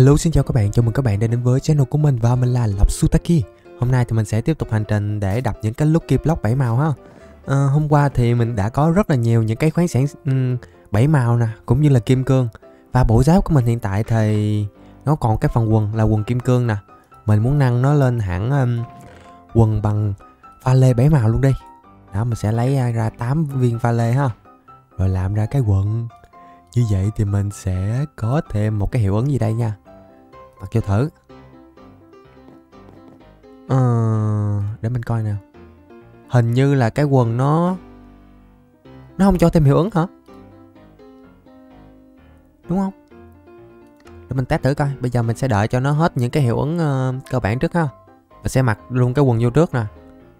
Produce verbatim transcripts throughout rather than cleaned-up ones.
Hello, xin chào các bạn, chào mừng các bạn đã đến với channel của mình và mình là Lộc Sutaki. Hôm nay thì mình sẽ tiếp tục hành trình để đập những cái lucky block bảy màu ha. À, hôm qua thì mình đã có rất là nhiều những cái khoáng sản um, bảy màu nè, cũng như là kim cương. Và bộ giáp của mình hiện tại thì nó còn cái phần quần là quần kim cương nè. Mình muốn nâng nó lên hẳn um, quần bằng pha lê bảy màu luôn đi. Đó, mình sẽ lấy ra tám viên pha lê ha, rồi làm ra cái quần. Như vậy thì mình sẽ có thêm một cái hiệu ứng gì đây nha. Mặc vô thử. Ờ, để mình coi nào. Hình như là cái quần nó Nó không cho thêm hiệu ứng hả? Đúng không? Để mình test thử coi. Bây giờ mình sẽ đợi cho nó hết những cái hiệu ứng uh, cơ bản trước ha. Mình sẽ mặc luôn cái quần vô trước nè.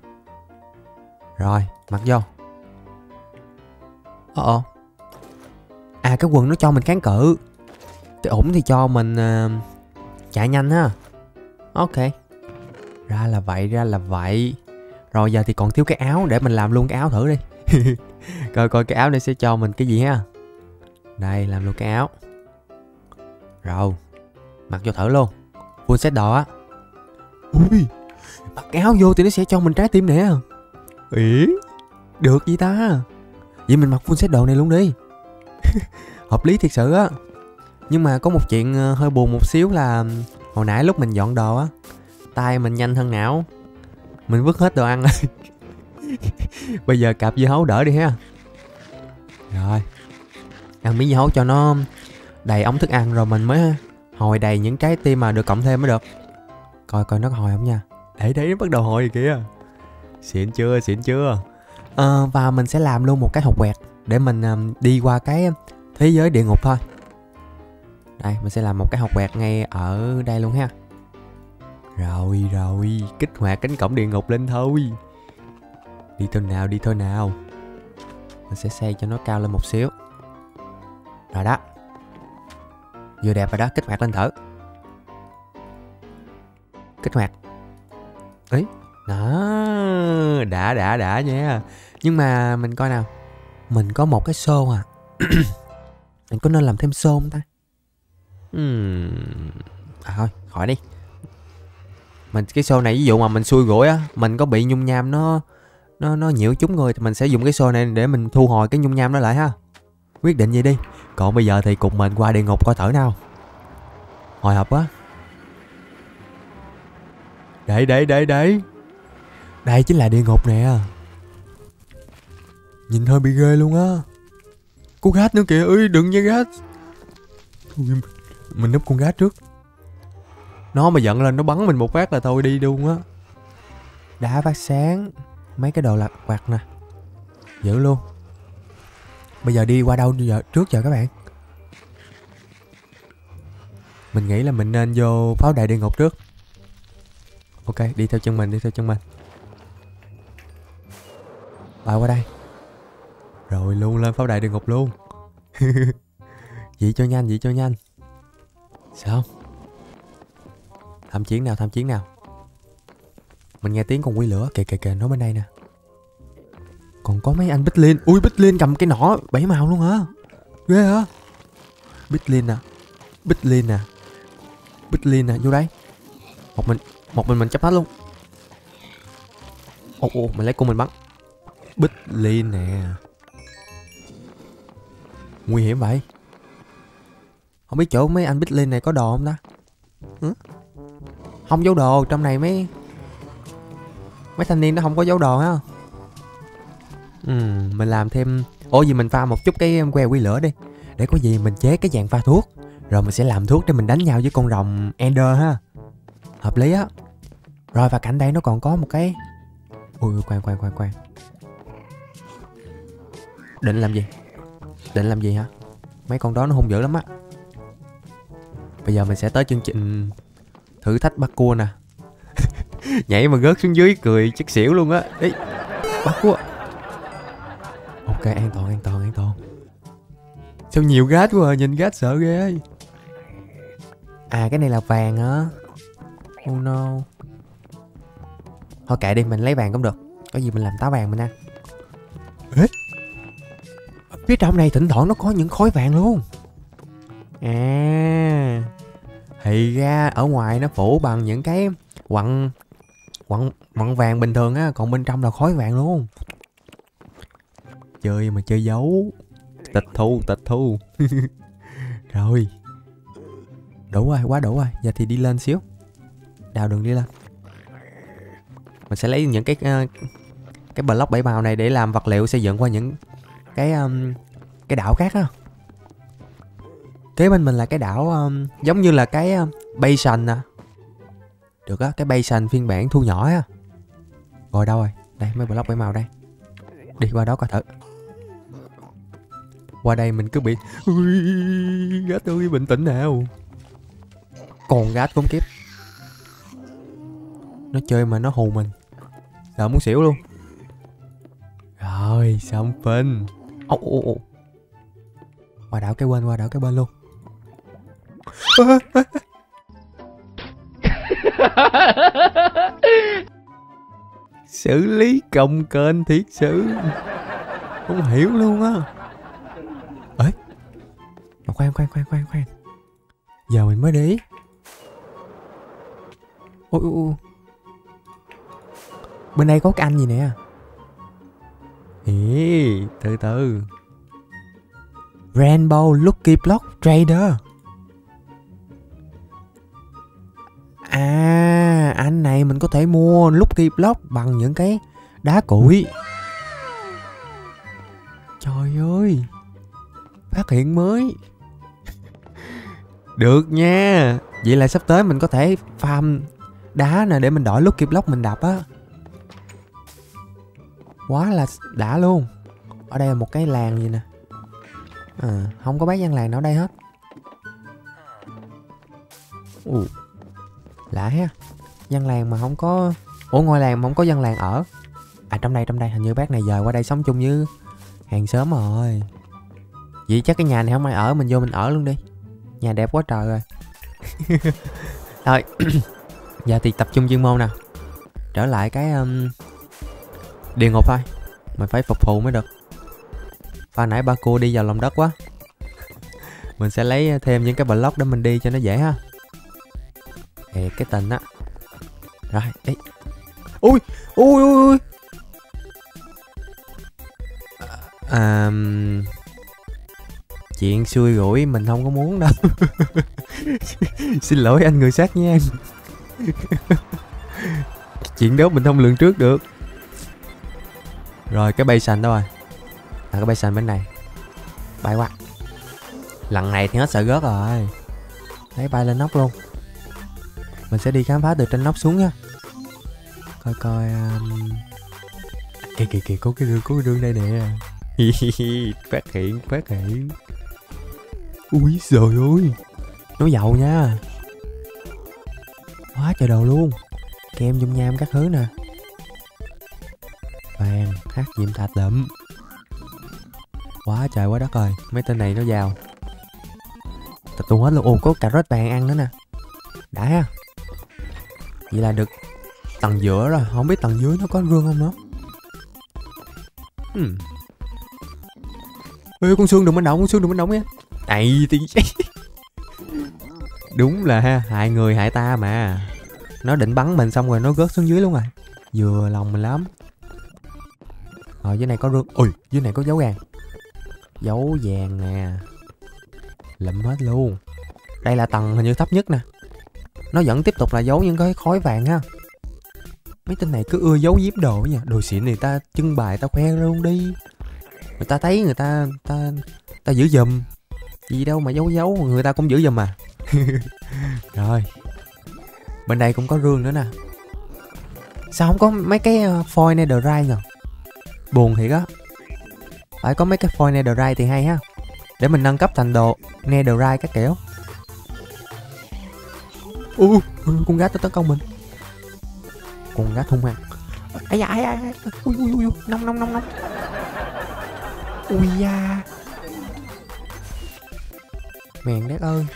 Rồi, mặc vô. Ồ ồ. À, cái quần nó cho mình kháng cự. Cái ủng thì cho mình uh, chạy nhanh ha. Ok. Ra là vậy, ra là vậy. Rồi giờ thì còn thiếu cái áo, để mình làm luôn cái áo thử đi. Coi coi cái áo này sẽ cho mình cái gì ha. Đây, làm luôn cái áo. Rồi, mặc vô thử luôn. Full set đồ á. Ui, mặc cái áo vô thì nó sẽ cho mình trái tim nè. Ý, được gì ta. Vậy mình mặc full set đồ này luôn đi. Hợp lý thiệt sự á. Nhưng mà có một chuyện hơi buồn một xíu là hồi nãy lúc mình dọn đồ á, tay mình nhanh hơn não, mình vứt hết đồ ăn rồi. Bây giờ cạp dưa hấu đỡ đi ha. Rồi, ăn miếng dưa hấu cho nó đầy ống thức ăn, rồi mình mới hồi đầy những trái tim mà được cộng thêm mới được. Coi coi nó có hồi không nha. Để đấy, nó bắt đầu hồi kìa. Xịn chưa, xịn chưa. À, và mình sẽ làm luôn một cái hộp quẹt để mình um, đi qua cái thế giới địa ngục thôi. Đây, mình sẽ làm một cái hộp quẹt ngay ở đây luôn ha. Rồi, rồi, kích hoạt cánh cổng địa ngục lên thôi. Đi thôi nào, đi thôi nào. Mình sẽ xây cho nó cao lên một xíu. Rồi đó. Vừa đẹp rồi đó, kích hoạt lên thử. Kích hoạt. Ấy, đó, đã, đã, đã nha. Nhưng mà mình coi nào. Mình có một cái xô à. Mình có nên làm thêm xô không ta? Hmm. À thôi, khỏi đi. Mình cái xô này ví dụ mà mình xui rủi á, mình có bị nhung nham nó nó nó nhiễu trúng người thì mình sẽ dùng cái xô này để mình thu hồi cái nhung nham đó lại ha. Quyết định gì đi. Còn bây giờ thì cùng mình qua địa ngục coi thử nào. Hồi hộp quá. Đấy đấy đấy đấy. Đây chính là địa ngục nè. Nhìn hơi bị ghê luôn á. Con gát nữa kìa. Ơi đừng nha gát. Mình núp con gát trước. Nó mà giận lên nó bắn mình một phát là thôi đi luôn á. Đá phát sáng. Mấy cái đồ lặt vặt nè. Giữ luôn. Bây giờ đi qua đâu giờ, trước giờ các bạn? Mình nghĩ là mình nên vô pháo đài địa ngục trước. Ok, đi theo chân mình, đi theo chân mình. Bay qua đây. Rồi luôn lên pháo đài địa ngục luôn. Vậy cho nhanh, vậy cho nhanh. Sao? Tham chiến nào, tham chiến nào. Mình nghe tiếng con quy lửa. Kìa kìa kìa, nó bên đây nè. Còn có mấy anh Bích. Ui, Bích cầm cái nỏ bảy màu luôn hả? Ghê hả? Bích nè. Bích nè. Bích nè, vô đây. Một mình, một mình mình chấp hết luôn. Ồ, ồ, mình lấy cung mình bắn. Bích nè. Nguy hiểm vậy. Không biết chỗ mấy anh Bích này có đồ không ta? Ừ? Không giấu đồ, trong này mấy Mấy thanh niên nó không có giấu đồ ha. Ừ, mình làm thêm. Ủa gì mình pha một chút cái que quy lửa đi. Để có gì mình chế cái dạng pha thuốc. Rồi mình sẽ làm thuốc để mình đánh nhau với con rồng Ender ha. Hợp lý á. Rồi và cạnh đây nó còn có một cái. Ui khoan khoan khoan khoan. Định làm gì? Định làm gì hả? Mấy con đó nó hung dữ lắm á. Bây giờ mình sẽ tới chương trình thử thách bắt cua nè. Nhảy mà rớt xuống dưới cười chắc xỉu luôn á. Đi, bắt cua. Ok, an toàn, an toàn, an toàn. Sao nhiều gát quá à, nhìn gát sợ ghê. À, cái này là vàng hả? Oh no. Thôi kệ đi, mình lấy vàng cũng được. Có gì mình làm táo vàng mình ăn. Ê, phía trong này thỉnh thoảng nó có những khối vàng luôn. À, Thì ra ở ngoài nó phủ bằng những cái quặng quặng quặng vàng bình thường á, còn bên trong là khói vàng luôn. Chơi mà chơi giấu. Tịch thu, tịch thu. Rồi. Đủ rồi, quá đủ rồi. Giờ thì đi lên xíu. Đào đường đi lên. Mình sẽ lấy những cái uh, cái block bảy màu này để làm vật liệu xây dựng qua những cái um, cái đảo khác á. Kế bên mình là cái đảo um, giống như là cái um, basin nè. Được á, cái basin phiên bản thu nhỏ á. Rồi đâu rồi? Đây, mấy block bảy màu đây. Đi qua đó coi thử. Qua đây mình cứ bị ui, gát ơi, bình tĩnh nào. Còn gát cũng kiếp. Nó chơi mà nó hù mình. Sợ muốn xỉu luôn. Rồi, xong phên. Ô ô ô. Qua đảo cái bên, qua đảo cái bên luôn. Xử lý công kênh thiệt sự. Không hiểu luôn á. Ê, mà khoan khoan khoan khoan khoan. Giờ mình mới để ý. Ôi ôi ôi. Bên đây có cái anh gì nè. Ê, từ từ. Rainbow Lucky Block Trader. À, anh này mình có thể mua Lucky Block bằng những cái đá củi. Trời ơi, phát hiện mới. Được nha. Vậy là sắp tới mình có thể farm đá nè để mình đổi Lucky Block mình đập á. Quá là đã luôn. Ở đây là một cái làng gì nè. À, không có bác dân làng nào ở đây hết. Ồ, lạ ha. Dân làng mà không có. Ủa, ngôi làng mà không có dân làng ở. À, trong đây trong đây hình như bác này dời qua đây sống chung với hàng xóm rồi. Vậy chắc cái nhà này không ai ở, mình vô mình ở luôn đi. Nhà đẹp quá trời rồi. Thôi. Giờ thì tập trung chuyên môn nè. Trở lại cái um, địa ngục thôi. Mình phải phục thù mới được. Pha nãy ba cua đi vào lòng đất quá. Mình sẽ lấy thêm những cái block để mình đi cho nó dễ ha. Ê, cái tình á. Rồi, đi. Ui, ui, ui, ui. À, chuyện xui rủi mình không có muốn đâu. Xin lỗi anh người sát nha. Chuyện đó mình không lường trước được. Rồi cái basin đâu rồi? À, cái basin bên này. Bay qua. Lần này thì hết sợ rớt rồi. Lấy bay lên nóc luôn. Mình sẽ đi khám phá từ trên nóc xuống nha. Coi coi um... Kìa kìa kìa, có cái đường, có cái đường đây nè. Phát hiện, phát hiện. Ui trời ơi, nó giàu nha. Quá trời đồ luôn. Kem dung nham các thứ nè. Vàng, hắc diệm thạch đậm. Quá trời quá đất rồi. Mấy tên này nó giàu. Tập trung hết luôn. Ồ, có cà rốt vàng ăn nữa nè. Đã ha. Vậy là được tầng giữa rồi. Không biết tầng dưới nó có rương không nữa. Hmm. Ê, con xương đừng bên động, con xương đừng bên động nha. Này thì đúng là ha, hại người hại ta mà. Nó định bắn mình xong rồi nó rớt xuống dưới luôn rồi. Vừa lòng mình lắm. Rồi dưới này có rương. Ui, dưới này có dấu vàng. Dấu vàng nè. Lụm hết luôn. Đây là tầng hình như thấp nhất nè. Nó vẫn tiếp tục là giấu những cái khói vàng ha. Mấy tên này cứ ưa giấu giếm đồ nha. Đồ xịn này ta trưng bày ta khoe luôn đi. Người ta thấy người ta ta ta giữ giùm. Gì đâu mà giấu giấu, người ta cũng giữ giùm mà. Rồi. Bên đây cũng có rương nữa nè. Sao không có mấy cái foil netherite nhờ? Buồn thiệt á. Phải có mấy cái foil netherite thì hay ha. Để mình nâng cấp thành đồ netherite các kiểu. Ui, con gái nó tấn công mình. Con gái hung hăng. Ai da, ai da, ui ui ui, nóng nóng nóng nóng. Ui da. Mèn đét ơi.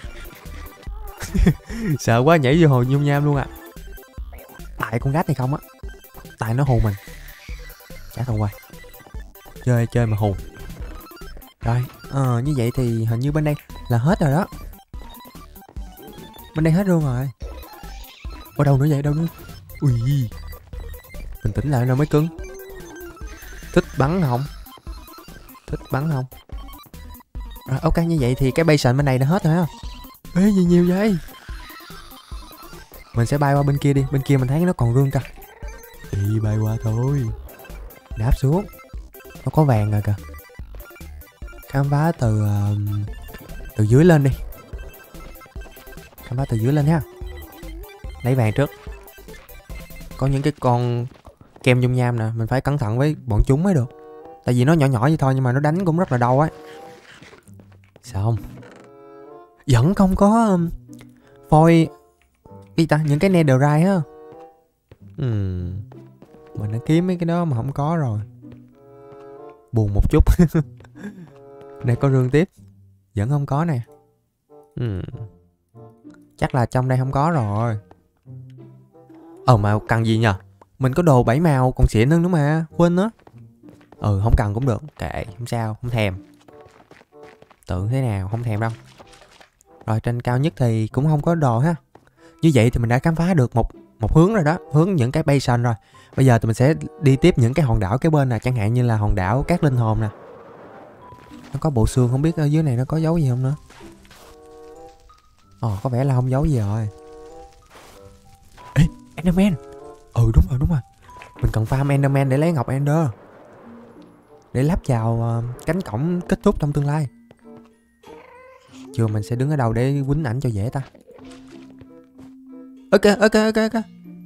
Sợ quá nhảy vô hồ nhung nham luôn à. Tại con gái này không á. Tại nó hù mình. Chả thằng quay. Chơi chơi mà hù. Rồi, ờ, như vậy thì hình như bên đây là hết rồi đó. Bên đây hết luôn rồi. Ở đâu nữa vậy, đâu nữa? Ui, bình tĩnh lại nào mấy cưng. Thích bắn không? Thích bắn không? Rồi ok, như vậy thì cái basin bên này đã hết rồi ha. Ê, gì nhiều vậy? Mình sẽ bay qua bên kia đi, bên kia mình thấy nó còn rương kìa. Đi bay qua thôi. Đáp xuống. Nó có vàng rồi kìa. Khám phá từ uh, từ dưới lên đi. Khám phá từ dưới lên ha. Lấy vàng trước. Có những cái con kem dung nham nè, mình phải cẩn thận với bọn chúng mới được. Tại vì nó nhỏ nhỏ vậy thôi nhưng mà nó đánh cũng rất là đau ấy. Xong. Vẫn không có um, phôi đi ta, những cái netherite á. Ừm. Mình đã kiếm mấy cái đó mà không có rồi. Buồn một chút. Đây có rương tiếp. Vẫn không có nè. Ừm. Chắc là trong đây không có rồi. Ờ mà cần gì nhờ? Mình có đồ bảy màu còn xịn hơn nữa mà. Quên nữa. Ừ không cần cũng được. Kệ không sao, không thèm. Tưởng thế nào, không thèm đâu. Rồi trên cao nhất thì cũng không có đồ ha. Như vậy thì mình đã khám phá được một một hướng rồi đó. Hướng những cái basin rồi. Bây giờ thì mình sẽ đi tiếp những cái hòn đảo kế bên nè. Chẳng hạn như là hòn đảo Cát Linh Hồn nè. Nó có bộ xương, không biết ở dưới này nó có dấu gì không nữa. Ồ có vẻ là không dấu gì rồi. Ê Enderman. Ừ đúng rồi đúng rồi. Mình cần farm Enderman để lấy ngọc Ender. Để lắp vào uh, cánh cổng kết thúc trong tương lai. Chưa, mình sẽ đứng ở đâu để quýnh ảnh cho dễ ta. Ok ok ok ok.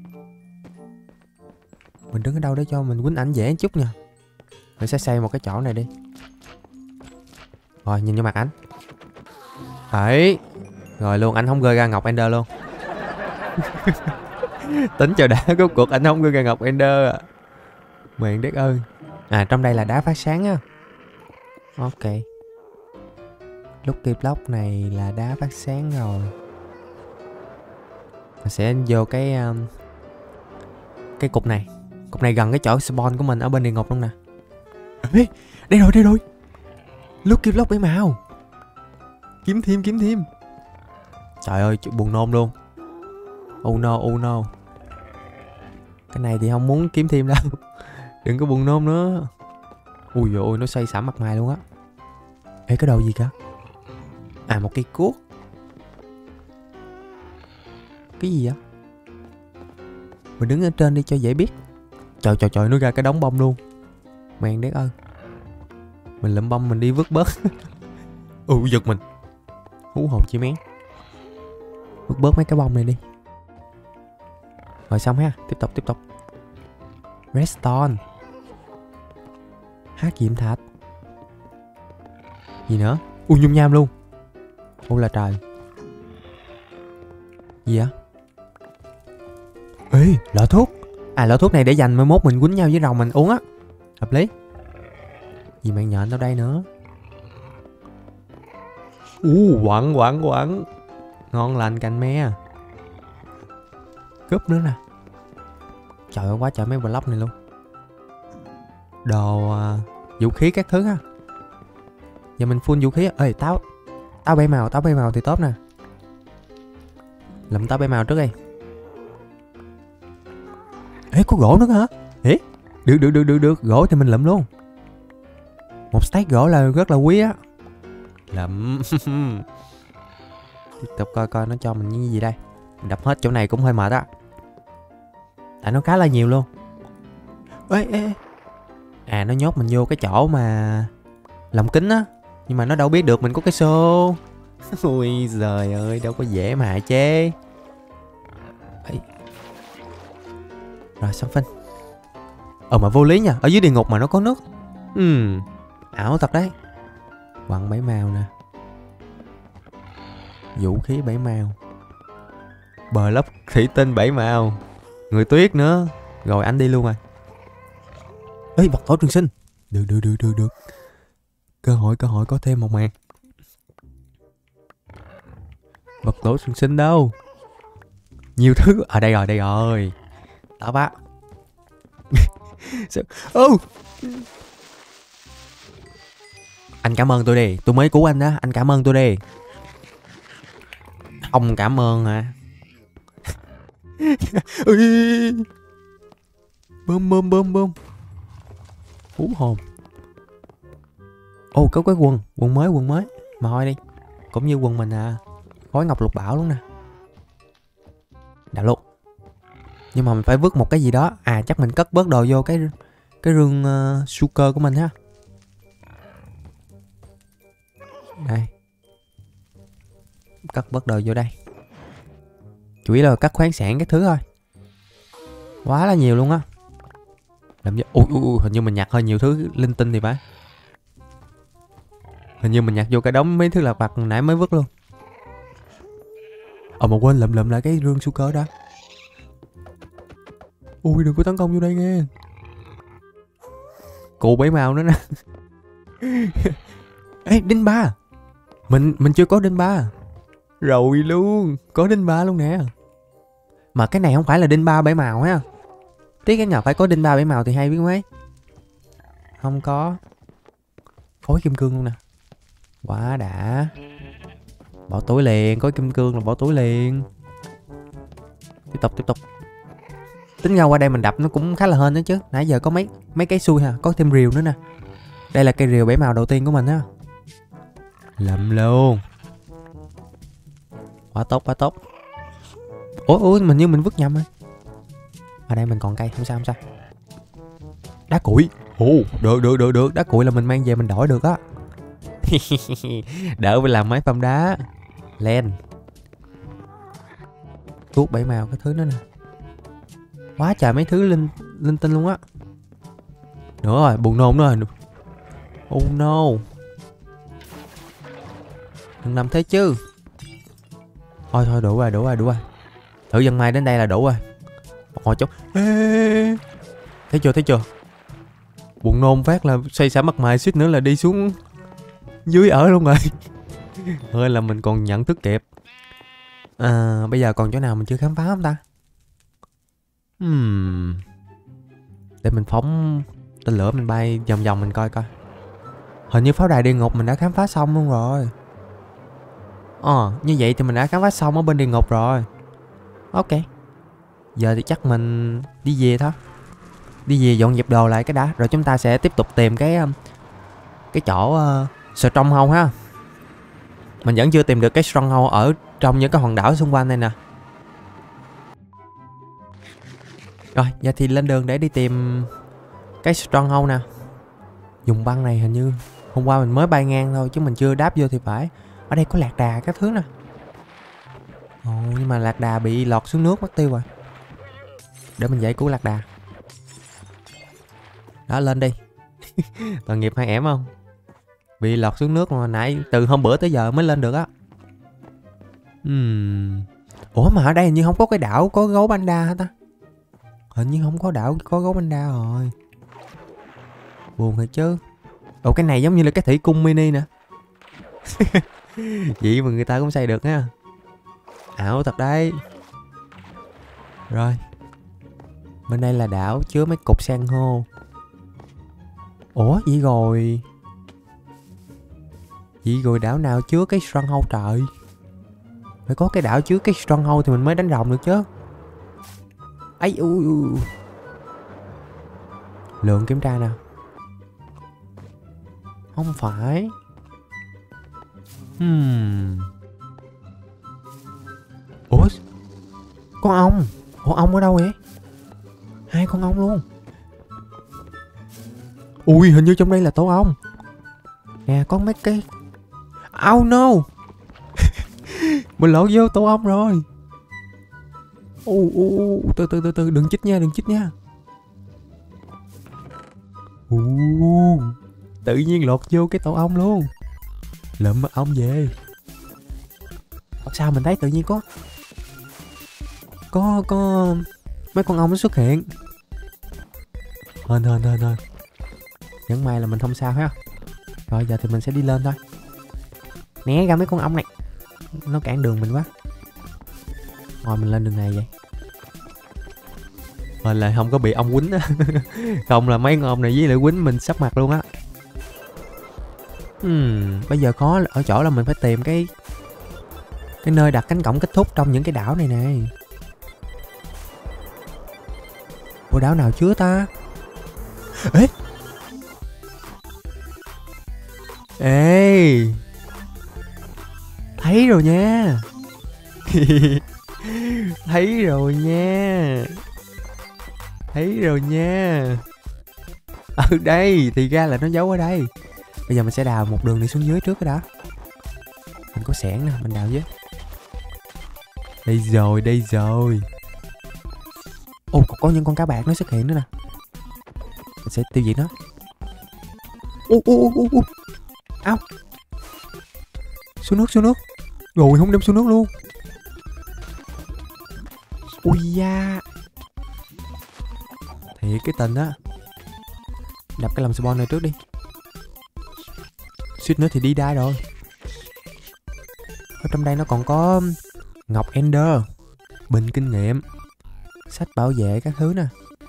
Mình đứng ở đâu để cho mình quýnh ảnh dễ chút nha. Mình sẽ xây một cái chỗ này đi. Rồi nhìn vô mặt ảnh. Đấy. Rồi luôn, anh không rơi ra ngọc Ender luôn. Tính cho đã, rốt cuộc anh không rơi ra ngọc Ender à. Mẹn đất ơi. À trong đây là đá phát sáng á. Ok. Lucky block này là đá phát sáng rồi. Mình sẽ vô cái um, cái cục này. Cục này gần cái chỗ spawn của mình ở bên địa ngục luôn nè. Ê, đây rồi đây rồi. Lucky block bảy màu. Kiếm thêm kiếm thêm. Trời ơi buồn nôn luôn. Oh no oh no. Cái này thì không muốn kiếm thêm đâu. Đừng có buồn nôn nữa. Ui dồi ôi nó xoay xả mặt mày luôn á. Ê cái đồ gì cả? À một cây cuốc. Cái gì vậy? Mình đứng ở trên đi cho dễ biết. Trời trời trời nó ra cái đống bông luôn. Mèn đét ơi. Mình lượm bông mình đi vứt bớt. Ừ giật mình. Hú hồn chi mén. Vứt bớt mấy cái bông này đi. Rồi xong ha. Tiếp tục tiếp tục. Redstone. Hát diệm thạch. Gì nữa? Ui nhung nham luôn. Ôi là trời. Gì vậy? Ê lọ thuốc. À lọ thuốc này để dành mai mốt mình quýnh nhau với rồng mình uống á. Hợp lý. Gì mạng nhện đâu đây nữa. U quặng quặng quặng. Ngon lành cành me. Cúp nữa nè. Trời ơi quá trời mấy block này luôn. Đồ uh, vũ khí các thứ ha. Giờ mình full vũ khí. Ê táo. Táo bay màu, táo bay màu thì tốt nè. Lụm táo bay màu trước đi. Ê có gỗ nữa hả? Ê được được được được được. Gỗ thì mình lụm luôn. Một stack gỗ là rất là quý á. Lụm. Tiếp tục coi coi nó cho mình những gì đây. Mình đập hết chỗ này cũng hơi mệt á. Tại nó khá là nhiều luôn. Ê ê. À nó nhốt mình vô cái chỗ mà lồng kính á. Nhưng mà nó đâu biết được mình có cái xô. Ui giời ơi đâu có dễ mà hại chê. Ê. Rồi xong phinh. Ờ mà vô lý nha. Ở dưới địa ngục mà nó có nước. Ừm ảo thật đấy. Quặng bảy màu nè. Vũ khí bảy màu. Bờ lấp thủy tinh bảy màu. Người tuyết nữa. Rồi anh đi luôn rồi. Ê vật tổ trường sinh. Được được được được được. Cơ hội cơ hội có thêm một màn. Vật tổ trường sinh đâu? Nhiều thứ. À đây rồi đây rồi. Đó bác. Ô oh. Anh cảm ơn tôi đi. Tôi mới cứu anh đó. Anh cảm ơn tôi đi. Không cảm ơn hả? Bơm bơm bơm bơm. Hú hồn. Ồ, có cái quần. Quần mới, quần mới. Mà thôi đi. Cũng như quần mình à. Khối ngọc lục bảo luôn nè. Đã luôn. Nhưng mà mình phải vứt một cái gì đó. À, chắc mình cất bớt đồ vô cái cái rương uh, sugar của mình ha. Đây. Cất bớt đồ vô đây. Chủ yếu là cắt khoáng sản cái thứ thôi. Quá là nhiều luôn á. Làm gì? Ui, ui, ui, hình như mình nhặt hơi nhiều thứ linh tinh thì phải. Hình như mình nhặt vô cái đống mấy thứ lặt vặt nãy mới vứt luôn. Ờ mà quên lượm lượm lại cái rương sugar đó. Ui, đừng có tấn công vô đây nghe. Cụ bảy màu nữa nè. Ê, đinh ba. Mình mình chưa có đinh ba. Rồi luôn, có đinh ba luôn nè. Mà cái này không phải là đinh ba bảy màu ha. Tiếc cái nào phải có đinh ba bảy màu thì hay biết mấy. Không có. Khối kim cương luôn nè. Quá đã. Bỏ túi liền, có kim cương là bỏ túi liền. Tiếp tục tiếp tục. Tính ra qua đây mình đập nó cũng khá là hên đó chứ. Nãy giờ có mấy mấy cái xui ha, có thêm rìu nữa nè. Đây là cây rìu bảy màu đầu tiên của mình á. Lậm luôn. Quá tốt, quá tốt. Ủa, ủa, mình như mình vứt nhầm rồi. Ở đây mình còn cây, không sao, không sao. Đá củi. Ồ, được, được, được, được. Đá củi là mình mang về mình đổi được á. Đỡ phải làm máy phăm đá. Len. Thuốc bảy màu cái thứ nữa nè. Quá trời mấy thứ linh linh tinh luôn á. Nữa rồi, buồn nôn nữa rồi. Oh no. Đừng làm thế chứ. Thôi thôi đủ rồi, đủ rồi, đủ rồi. Thử dân may đến đây là đủ rồi. Một hồi chút. Ê, thấy chưa, thấy chưa? Buồn nôn phát là xoay xả mặt mày suýt nữa là đi xuống dưới ở luôn rồi. Hơi là mình còn nhận thức kịp. À, bây giờ còn chỗ nào mình chưa khám phá không ta? Hmm. Để mình phóng tên lửa mình bay vòng vòng mình coi coi. Hình như pháo đài địa ngục mình đã khám phá xong luôn rồi. Ờ, như vậy thì mình đã khám phá xong ở bên địa ngục rồi. Ok. Giờ thì chắc mình đi về thôi. Đi về dọn dẹp đồ lại cái đã. Rồi chúng ta sẽ tiếp tục tìm cái Cái chỗ uh, Stronghold ha. Mình vẫn chưa tìm được cái Stronghold ở trong những cái hòn đảo xung quanh đây nè. Rồi, giờ thì lên đường để đi tìm cái Stronghold nè. Dùng băng này hình như hôm qua mình mới bay ngang thôi chứ mình chưa đáp vô thì phải. Ở đây có lạc đà các thứ nè. Ồ, nhưng mà lạc đà bị lọt xuống nước mất tiêu rồi. Để mình giải cứu lạc đà. Đó, lên đi. Tội nghiệp hai em không? Bị lọt xuống nước mà nãy từ hôm bữa tới giờ mới lên được á. uhm. Ủa mà ở đây hình như không có cái đảo có gấu panda hả ta? Hình như không có đảo có gấu panda rồi. Buồn thiệt chứ. Ồ, cái này giống như là cái thủy cung mini nè. Vậy mà người ta cũng xây được nha. Ảo thật đấy. Rồi. Bên đây là đảo chứa mấy cục san hô. Ủa vậy rồi. Vậy rồi đảo nào chứa cái Stronghold trời? Phải có cái đảo chứa cái Stronghold thì mình mới đánh rồng được chứ. Ấy ui ui. Lượng kiểm tra nào. Không phải. Hmm. Ủa? Con ong. Ủa ong ở đâu vậy? Hai con ong luôn. Ui hình như trong đây là tổ ong. Nè có mấy cái. Oh no. Mình lộn vô tổ ong rồi. Ù ù từ từ từ từ đừng chích nha, đừng chích nha. Ù tự nhiên lọt vô cái tổ ong luôn. Lượm mật ong về. Sao mình thấy tự nhiên có Có có mấy con ong nó xuất hiện. Hên hên hên hên. Vẫn may là mình không sao ha. Rồi giờ thì mình sẽ đi lên thôi. Né ra mấy con ong này. Nó cản đường mình quá. Rồi mình lên đường này vậy. Mình lại không có bị ong quýnh á. Không là mấy con ong này với lại quýnh mình sắp mặt luôn á. Hmm, bây giờ khó ở chỗ là mình phải tìm cái Cái nơi đặt cánh cổng kết thúc trong những cái đảo này nè. Ủa đảo nào chứa ta? Ê Ê thấy rồi nha. Thấy rồi nha. Thấy rồi nha. Ở đây thì ra là nó giấu ở đây. Bây giờ mình sẽ đào một đường đi xuống dưới trước cái đã. Mình có xẻng nè, mình đào với. Đây rồi, đây rồi. Ồ, còn có những con cá bạc nó xuất hiện nữa nè. Mình sẽ tiêu diệt nó. Ô ô ô ô. Ao. Xuống nước, xuống nước. Rồi không đem xuống nước luôn. Ui da. Thiệt cái tình á. Đập cái lồng spawn này trước đi. Suýt nữa thì đi đai rồi. Ở trong đây nó còn có ngọc ender, bình kinh nghiệm, sách bảo vệ các thứ nè.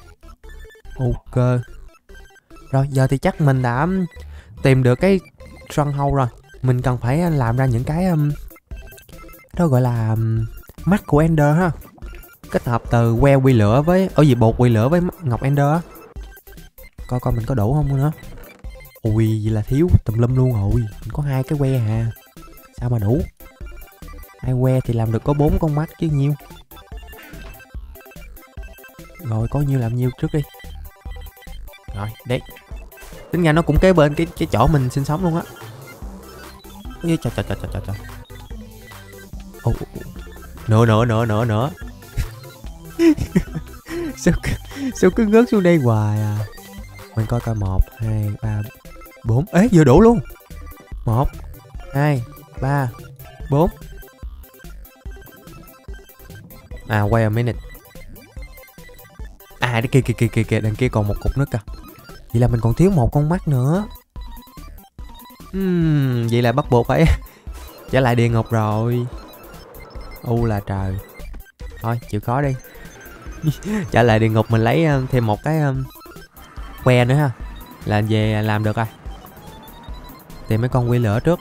Ok. Rồi giờ thì chắc mình đã tìm được cái stronghold rồi. Mình cần phải làm ra những cái um, đó gọi là um, mắt của ender ha. Kết hợp từ que quy lửa với ở gì bột quy lửa với ngọc ender á. Coi coi mình có đủ không nữa. Ui vậy là thiếu tùm lum luôn rồi. Mình có hai cái que hà. Sao mà đủ? Hai que thì làm được có bốn con mắt chứ nhiêu. Rồi có nhiêu làm nhiêu trước đi. Rồi đấy. Tính ra nó cũng kế bên cái cái chỗ mình sinh sống luôn á. Trời trời trời trời trời trời. Ồ, nữa nữa nữa nữa nữa. sao, sao cứ ngớt xuống đây hoài à. Mình coi coi một, hai, ba, bốn. Ê vừa đủ luôn. Một, hai, ba, bốn. À wait a minute. À đây kia kia kia kia kìa, đằng kia còn một cục nữa kìa. Vậy là mình còn thiếu một con mắt nữa. uhm, Vậy là bắt buộc phải trở lại địa ngục rồi. U là trời. Thôi chịu khó đi. Trở lại địa ngục mình lấy thêm một cái um, que nữa ha. Là về làm được rồi. Tìm mấy con quy lửa trước.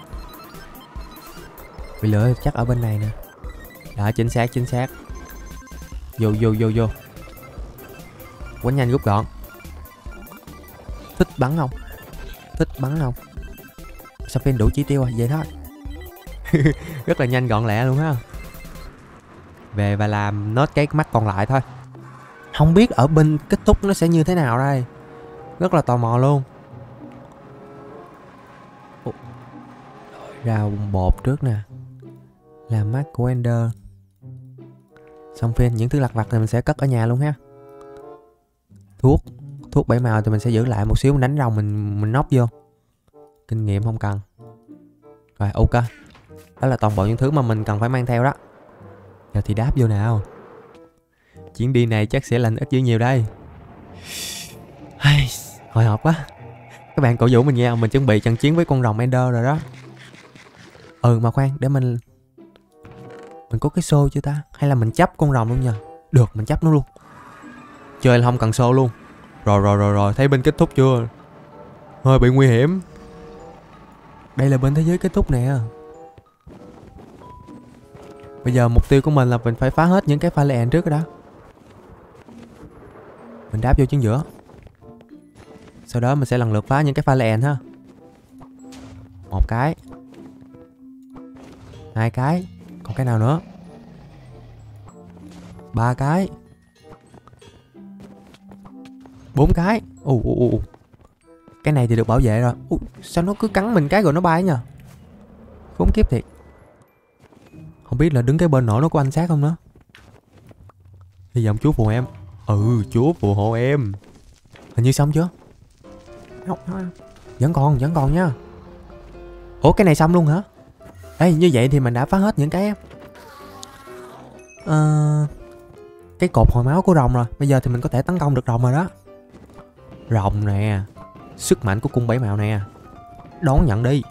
Quy lửa chắc ở bên này nè. Đó chính xác chính xác. Vô vô vô vô. Quánh nhanh rút gọn. Thích bắn không? Thích bắn không? Sao phim đủ chỉ tiêu à? Vậy thôi. Rất là nhanh gọn lẹ luôn ha. Về và làm nốt cái mắt còn lại thôi. Không biết ở bên kết thúc nó sẽ như thế nào đây. Rất là tò mò luôn. Rào bột trước nè. Làm mắt của ender. Xong phim những thứ lặt vặt thì mình sẽ cất ở nhà luôn ha. Thuốc. Thuốc bảy màu thì mình sẽ giữ lại một xíu. Mình đánh rồng mình mình nóc vô. Kinh nghiệm không cần. Rồi ok. Đó là toàn bộ những thứ mà mình cần phải mang theo đó. Giờ thì đáp vô nào. Chuyến đi này chắc sẽ lành ít dữ nhiều đây. Hồi hộp quá. Các bạn cổ vũ mình nha. Mình chuẩn bị trận chiến với con rồng ender rồi đó. Ừ mà khoan để mình. Mình có cái xô chưa ta? Hay là mình chấp con rồng luôn nha. Được mình chấp nó luôn. Chơi là không cần xô luôn. Rồi rồi rồi rồi. Thấy bên kết thúc chưa? Hơi bị nguy hiểm. Đây là bên thế giới kết thúc nè. Bây giờ mục tiêu của mình là mình phải phá hết những cái pha lẹn trước đó. Mình đáp vô chân giữa. Sau đó mình sẽ lần lượt phá những cái pha lẹn ha. Một cái. Hai cái. Còn cái nào nữa? Ba cái. Bốn cái. Ù ù ù. Cái này thì được bảo vệ rồi. Ui, sao nó cứ cắn mình cái rồi nó bay nha. Khốn kiếp thiệt. Không biết là đứng cái bên nổ nó có anh sát không nữa. Hy vọng Chúa phù em. Ừ Chúa phù hộ em. Hình như xong chưa? Không, không. Vẫn còn vẫn còn nha. Ủa cái này xong luôn hả? Ê như vậy thì mình đã phá hết những cái uh, cái cột hồi máu của rồng rồi. Bây giờ thì mình có thể tấn công được rồng rồi đó. Rồng nè. Sức mạnh của cung bảy màu nè. Đón nhận đi.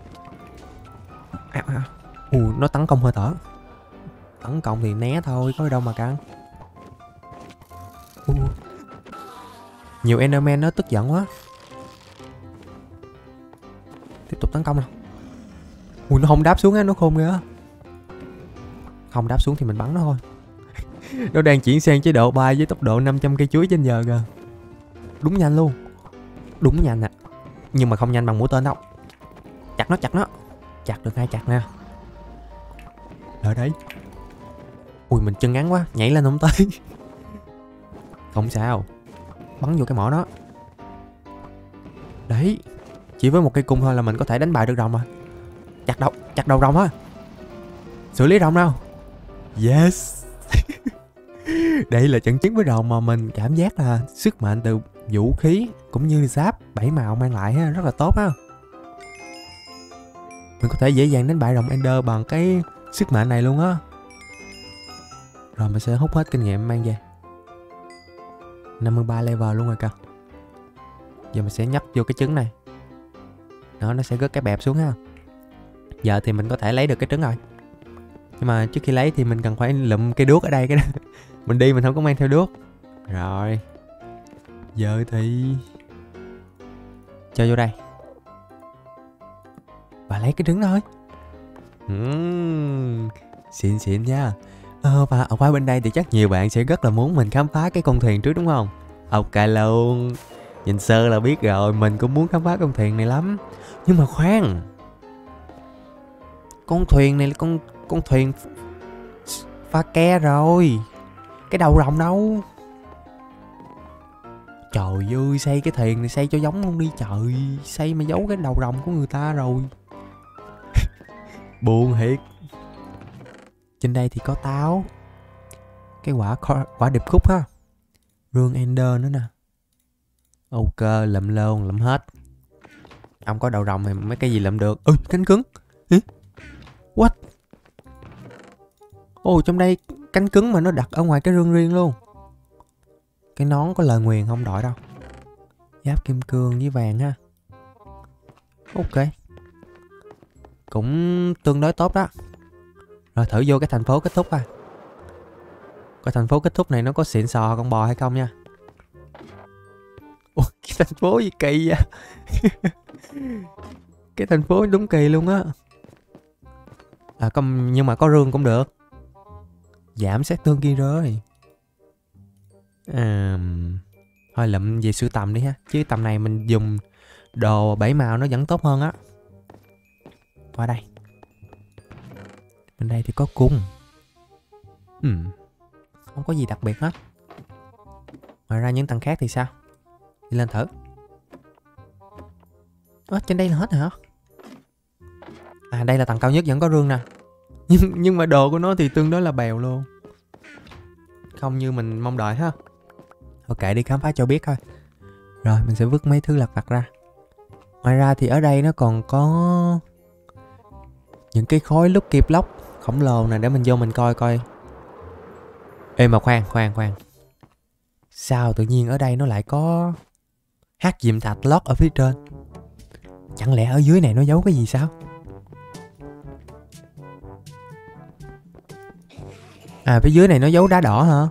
À, à. Ù, nó tấn công hơi thở. Tấn công thì né thôi, có gì đâu mà căng. Ù. Nhiều enderman nó tức giận quá. Tiếp tục tấn công nào. Ui nó không đáp xuống á, nó khôn kìa. Không đáp xuống thì mình bắn nó thôi. Nó đang chuyển sang chế độ bay với tốc độ năm trăm cây chuối trên giờ kìa. Đúng nhanh luôn. Đúng nhanh à. Nhưng mà không nhanh bằng mũi tên đâu. Chặt nó, chặt nó. Chặt được hai chặt nè. Đợi đấy. Ui mình chân ngắn quá, nhảy lên không tới. Không sao. Bắn vô cái mỏ đó. Đấy. Chỉ với một cây cung thôi là mình có thể đánh bại được rồng mà. Chặt đầu, chặt đầu rồng á. Xử lý rồng đâu. Yes. Đây là trận chiến với rồng mà mình cảm giác là sức mạnh từ vũ khí cũng như giáp bảy màu mang lại ha, rất là tốt ha. Mình có thể dễ dàng đánh bại rồng Ender bằng cái sức mạnh này luôn á. Rồi mình sẽ hút hết kinh nghiệm mang về. năm mươi ba level luôn rồi cơ. Giờ mình sẽ nhấp vô cái trứng này. Đó, nó sẽ rớt cái bẹp xuống ha. Giờ thì mình có thể lấy được cái trứng rồi. Nhưng mà trước khi lấy thì mình cần phải lụm cây đuốc ở đây cái đó. Mình đi mình không có mang theo đuốc. Rồi. Giờ thì cho vô đây. Và lấy cái trứng thôi. uhm, Xịn xịn nha. Ờ, và ở qua bên đây thì chắc nhiều bạn sẽ rất là muốn mình khám phá cái con thuyền trước đúng không? Ok luôn. Nhìn sơ là biết rồi. Mình cũng muốn khám phá con thuyền này lắm. Nhưng mà khoan. Con thuyền này là con con thuyền pha ke rồi. Cái đầu rồng đâu? Trời ơi, xây cái thuyền này xây cho giống luôn đi trời. Xây mà giấu cái đầu rồng của người ta rồi. Buồn thiệt. Trên đây thì có táo. Cái quả quả điệp khúc ha. Rương Ender nữa nè. Ok, lượm luôn, lượm hết. Ông có đầu rồng thì mấy cái gì lượm được. Ui, cánh cứng. Hả? What? Ồ, trong đây cánh cứng mà nó đặt ở ngoài cái rương riêng luôn. Cái nón có lời nguyền không đội đâu. Giáp kim cương với vàng ha. Ok. Cũng tương đối tốt đó. Rồi thử vô cái thành phố kết thúc coi. Coi thành phố kết thúc này nó có xịn sò con bò hay không nha. Ủa, cái thành phố gì kỳ vậy? Cái thành phố đúng kỳ luôn á. À, không, nhưng mà có rương cũng được. Giảm sát thương kia rồi. À, thôi lụm về sưu tầm đi ha. Chứ tầm này mình dùng đồ bảy màu nó vẫn tốt hơn á. Qua đây. Bên đây thì có cung. Ừ. Không có gì đặc biệt hết. Ngoài ra những tầng khác thì sao? Đi lên thử. Ơ, trên đây là hết hả? À, đây là tầng cao nhất vẫn có rương nè. Nhưng, nhưng mà đồ của nó thì tương đối là bèo luôn. Không như mình mong đợi ha. Ok, đi khám phá cho biết thôi. Rồi, mình sẽ vứt mấy thứ lặt vặt ra. Ngoài ra thì ở đây nó còn có những cái khối Lucky Block khổng lồ nè, để mình vô mình coi coi. Ê mà khoan, khoan, khoan. Sao tự nhiên ở đây nó lại có hắc diệm thạch lót ở phía trên? Chẳng lẽ ở dưới này nó giấu cái gì sao? À, phía dưới này nó giấu đá đỏ hả?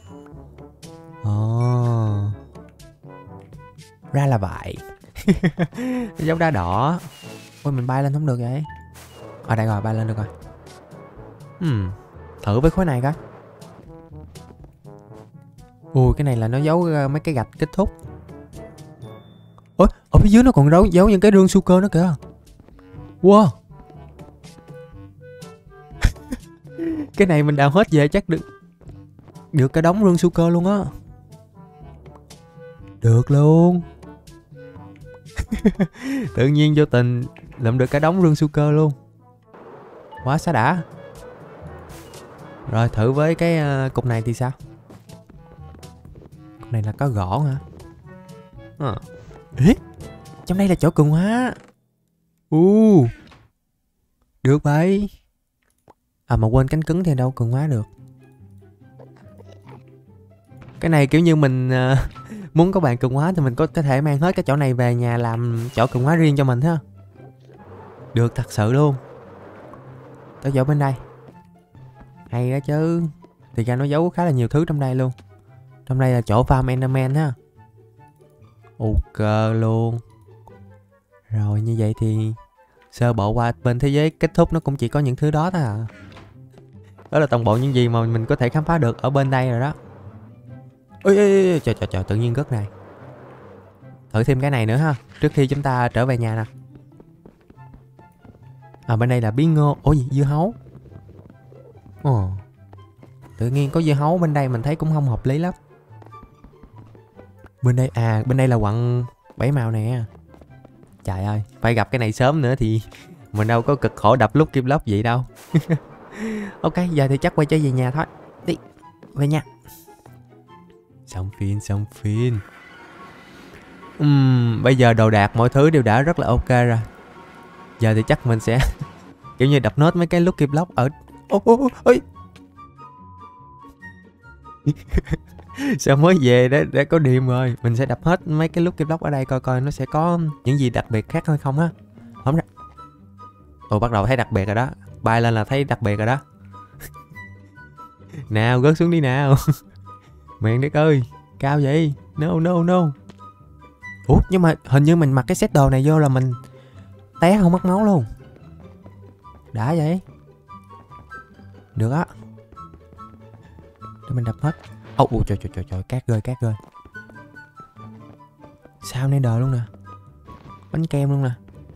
Ồ. Ra là vậy. Nó giấu đá đỏ. Ôi, mình bay lên không được vậy. Ở đây rồi, bay lên được rồi. Hmm. Thử với khối này coi. Ui, cái này là nó giấu mấy cái gạch kết thúc. Ôi, ở phía dưới nó còn giấu, giấu những cái rương su-cơ nữa kìa. Wow. Cái này mình đào hết về chắc được được cái đống rương su-cơ luôn á. Được luôn. Tự nhiên vô tình lượm được cái đống rương su-cơ luôn. Quá xá đã. Rồi thử với cái uh, cục này thì sao? Cục này là có gỗ hả? À. Ê, trong đây là chỗ cường hóa. U. Uh, được vậy. À mà quên cánh cứng thì đâu cường hóa được. Cái này kiểu như mình uh, muốn có bạn cường hóa thì mình có, có thể mang hết cái chỗ này về nhà làm chỗ cường hóa riêng cho mình ha. Được thật sự luôn. Tới chỗ bên đây. Hay đó chứ. Thì ra nó giấu khá là nhiều thứ trong đây luôn. Trong đây là chỗ farm Enderman ha. Ok luôn. Rồi như vậy thì sơ bộ qua bên thế giới kết thúc nó cũng chỉ có những thứ đó thôi à. Đó là toàn bộ những gì mà mình có thể khám phá được ở bên đây rồi đó. Ôi, ôi, ôi trời trời trời, tự nhiên rớt này. Thử thêm cái này nữa ha, trước khi chúng ta trở về nhà nè. À, bên đây là bí ngô. Ủa gì, dưa hấu. Ồ, tự nhiên có dưa hấu bên đây mình thấy cũng không hợp lý lắm. Bên đây, à bên đây là quặng bảy màu nè. Trời ơi, phải gặp cái này sớm nữa thì mình đâu có cực khổ đập lúc kim lốc vậy đâu. Ok, giờ thì chắc quay trở về nhà thôi. Đi, về nhà. Xong phim, xong phim. Uhm, bây giờ đồ đạc mọi thứ đều đã rất là ok rồi. Giờ thì chắc mình sẽ kiểu như đập nốt mấy cái lúc kim lốc ở... Ôi, ôi, ôi. Sao mới về đã, đã có điểm rồi. Mình sẽ đập hết mấy cái lúc kim lốc ở đây coi coi nó sẽ có những gì đặc biệt khác hay không ha. Không ra. Ồ, bắt đầu thấy đặc biệt rồi đó. Bay lên là thấy đặc biệt rồi đó. Nào rớt xuống đi nào. Mẹ đất ơi, cao vậy. No no no. Ủa nhưng mà hình như mình mặc cái set đồ này vô là mình té không mất máu luôn. Đã vậy. Được á. Để mình đập hết. Ồ oh, trời trời trời trời, cát rơi cát rơi. Sao này đời luôn nè. Bánh kem luôn nè.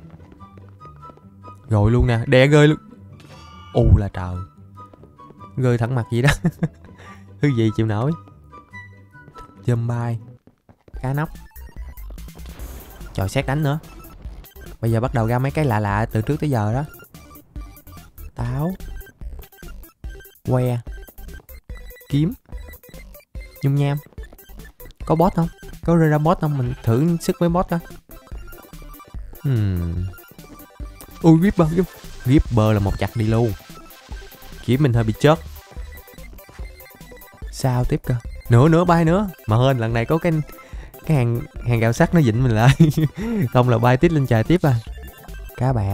Rồi luôn nè, đè rơi luôn. Ù là trời. Rơi thẳng mặt gì đó. Thứ gì chịu nổi. Dâm bay. Cá nóc. Trời, xét đánh nữa. Bây giờ bắt đầu ra mấy cái lạ lạ từ trước tới giờ đó. Táo. Que. Kiếm. Nhung nham. Có boss không? Có rơi ra boss không? Mình thử sức với boss coi. Hmm. Ui, Reaper, Reaper là một chặt đi luôn. Kiếm mình hơi bị chớt. Sao tiếp cơ? Nữa nữa bay nữa. Mà hên lần này có cái cái hàng hàng gạo sắt nó dịnh mình lại. Không là bay tít lên trời tiếp à. Cá bạc.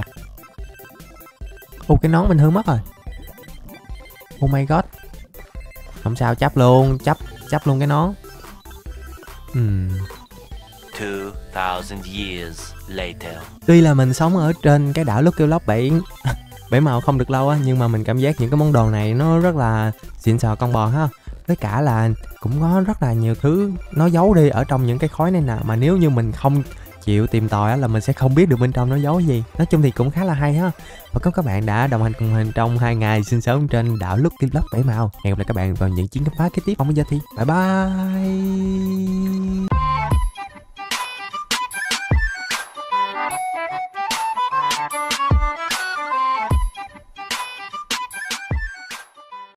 Ô, cái nón mình hư mất rồi. Oh my god. Không sao, chấp luôn, chấp chấp luôn cái nón. Hmm. two thousand years later. Tuy là mình sống ở trên cái đảo Lucky Block bảy bảy màu không được lâu á, nhưng mà mình cảm giác những cái món đồ này nó rất là xịn sò con bò ha. Với cả là cũng có rất là nhiều thứ nó giấu đi ở trong những cái khói này nè, mà nếu như mình không chịu tìm tòi á là mình sẽ không biết được bên trong nó giấu gì. Nói chung thì cũng khá là hay ha. Và cảm ơn các bạn đã đồng hành cùng mình trong hai ngày sinh sống trên đảo Lucky Block bảy màu. Hẹn gặp lại các bạn vào những chuyến khám phá kế tiếp. Còn bây giờ thì bye bye.